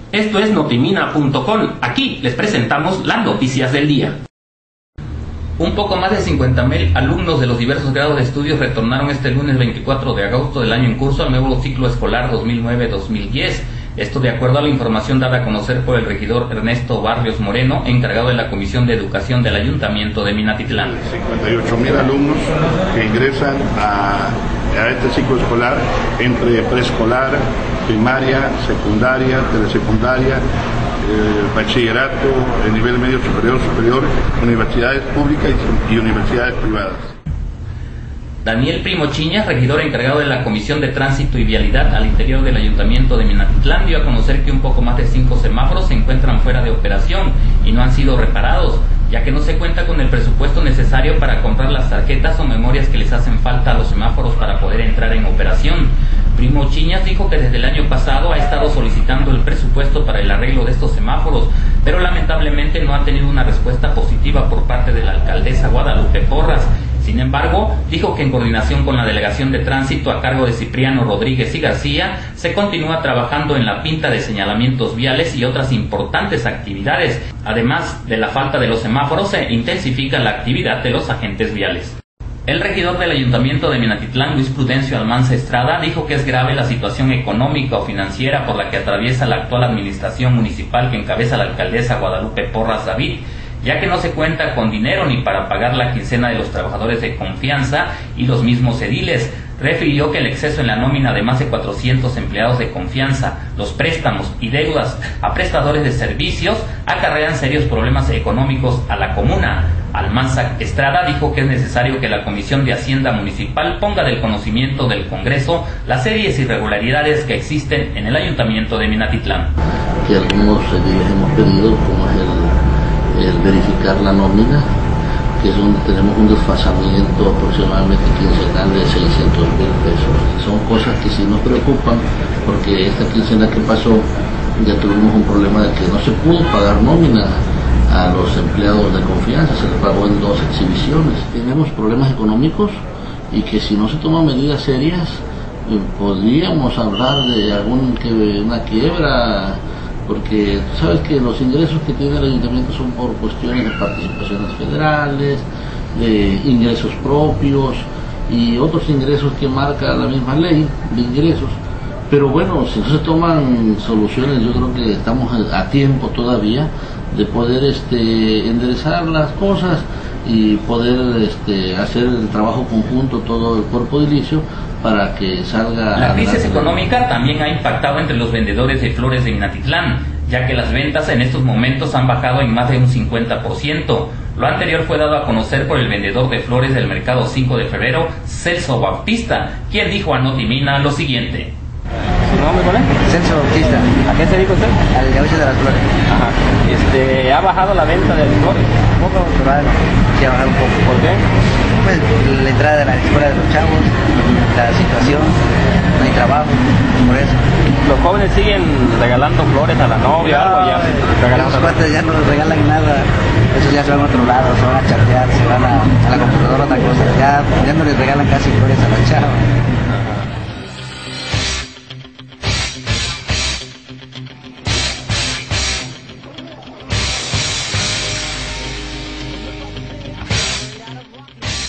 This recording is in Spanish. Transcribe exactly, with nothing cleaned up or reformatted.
Esto es notimina punto com. Aquí les presentamos las noticias del día. Un poco más de cincuenta mil alumnos de los diversos grados de estudios retornaron este lunes veinticuatro de agosto del año en curso al nuevo ciclo escolar dos mil nueve dos mil diez. Esto de acuerdo a la información dada a conocer por el regidor Ernesto Barrios Moreno, encargado de la Comisión de Educación del Ayuntamiento de Minatitlán. cincuenta y ocho mil alumnos que ingresan a, a este ciclo escolar entre preescolar, primaria, secundaria, telesecundaria, eh, bachillerato, el nivel medio superior, superior, universidades públicas y, y universidades privadas. Daniel Primo Chiñas, regidor encargado de la Comisión de Tránsito y Vialidad al interior del Ayuntamiento de Minatitlán, dio a conocer que un poco más de cinco semáforos se encuentran fuera de operación y no han sido reparados, ya que no se cuenta con el presupuesto necesario para comprar las tarjetas o memorias que les hacen falta a los semáforos para poder entrar en operación. Primo Chiñas dijo que desde el año pasado ha estado solicitando el presupuesto para el arreglo de estos semáforos, pero lamentablemente no ha tenido una respuesta positiva por parte de la alcaldesa Guadalupe Porras. Sin embargo, dijo que en coordinación con la Delegación de Tránsito a cargo de Cipriano Rodríguez y García, se continúa trabajando en la pinta de señalamientos viales y otras importantes actividades. Además de la falta de los semáforos, se intensifica la actividad de los agentes viales. El regidor del Ayuntamiento de Minatitlán, Luis Prudencio Almanza Estrada, dijo que es grave la situación económica o financiera por la que atraviesa la actual administración municipal que encabeza la alcaldesa Guadalupe Porras David, ya que no se cuenta con dinero ni para pagar la quincena de los trabajadores de confianza y los mismos ediles. Refirió que el exceso en la nómina de más de cuatrocientos empleados de confianza, los préstamos y deudas a prestadores de servicios acarrean serios problemas económicos a la comuna. Almanza Estrada dijo que es necesario que la Comisión de Hacienda Municipal ponga del conocimiento del Congreso las serias irregularidades que existen en el Ayuntamiento de Minatitlán. Que algunos ediles hemos pedido, como es el, el verificar la nómina, que es donde tenemos un desfasamiento aproximadamente quincenal de seiscientos mil pesos. Son cosas que sí nos preocupan, porque esta quincena que pasó ya tuvimos un problema de que no se pudo pagar nómina a los empleados de confianza, se les pagó en dos exhibiciones. Tenemos problemas económicos y que si no se toman medidas serias, eh, podríamos hablar de algún que, una quiebra, porque tú sabes que los ingresos que tiene el ayuntamiento son por cuestiones de participaciones federales, de ingresos propios y otros ingresos que marca la misma ley de ingresos. Pero bueno, si no se toman soluciones, yo creo que estamos a tiempo todavía de poder este, enderezar las cosas y poder este, hacer el trabajo conjunto todo el cuerpo edilicio para que salga... La crisis económica también ha impactado entre los vendedores de flores de Minatitlán, ya que las ventas en estos momentos han bajado en más de un cincuenta por ciento. Lo anterior fue dado a conocer por el vendedor de flores del mercado cinco de febrero, Celso Bautista, quien dijo a Notimina lo siguiente. ¿Su nombre cuál es? Celso Bautista. ¿A qué se dedica usted? Al negocio de las flores. Ajá. Este, ¿ha bajado la venta de flores? Un poco, pero algo. Sí, ha bajado un poco. ¿Por qué? Pues la entrada de la escuela de los chavos, la situación, no hay trabajo, por eso. ¿Los jóvenes siguen regalando flores a la novia o algo ya? Los cuates ya no les regalan nada. Esos ya se van a otro lado, se van a chatear, se van a, a la computadora, otra cosa. Ya, ya no les regalan casi flores a la chava.